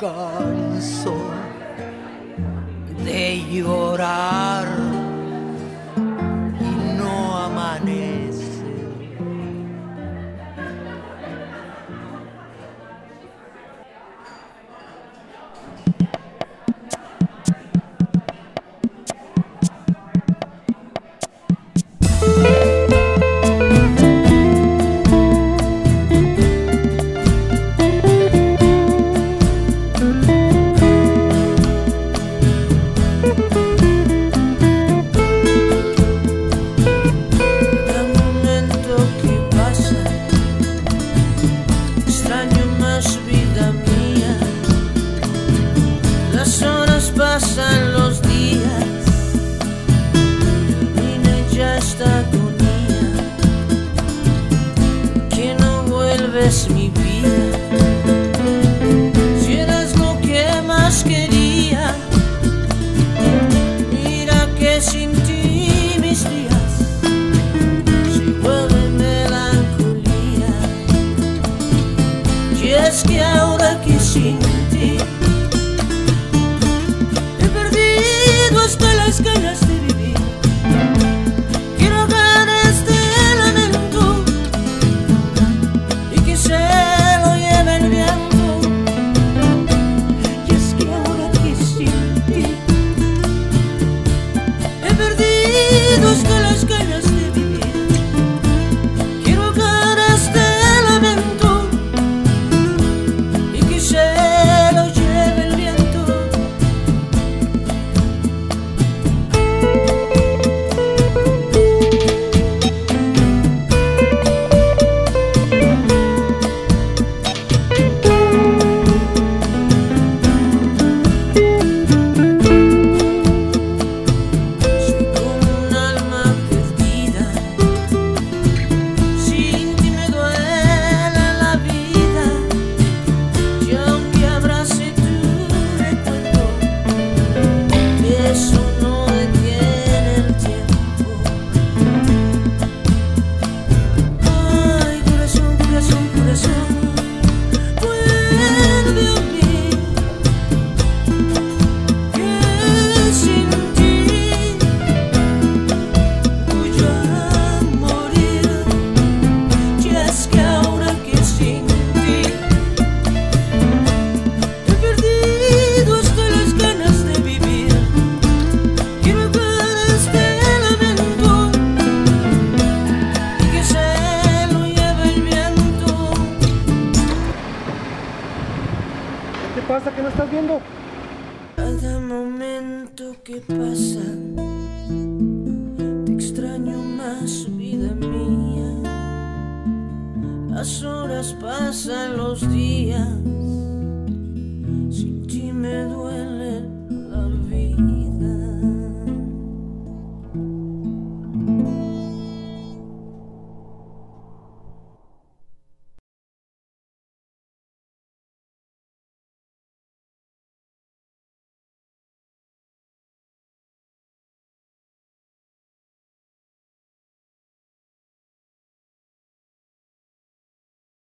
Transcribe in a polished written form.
canso de llorar y no amanece. Pasan los días, termina ya esta agonía, que no vuelves mi vida. Si eras lo que más quería, mira que sin ti mis días se vuelven melancolía. Y es que ahora que sin ti las ganas de vivir, quiero ganas de lamento y que se lo lleve el viento. Y es que ahora que sin ti he perdido hasta las ganas de vivir, quiero ganas de lamento y que se lo lleve el viento. ¿Qué pasa? ¿Qué no estás viendo? Cada momento que pasa te extraño más, vida mía. Las horas pasan, los días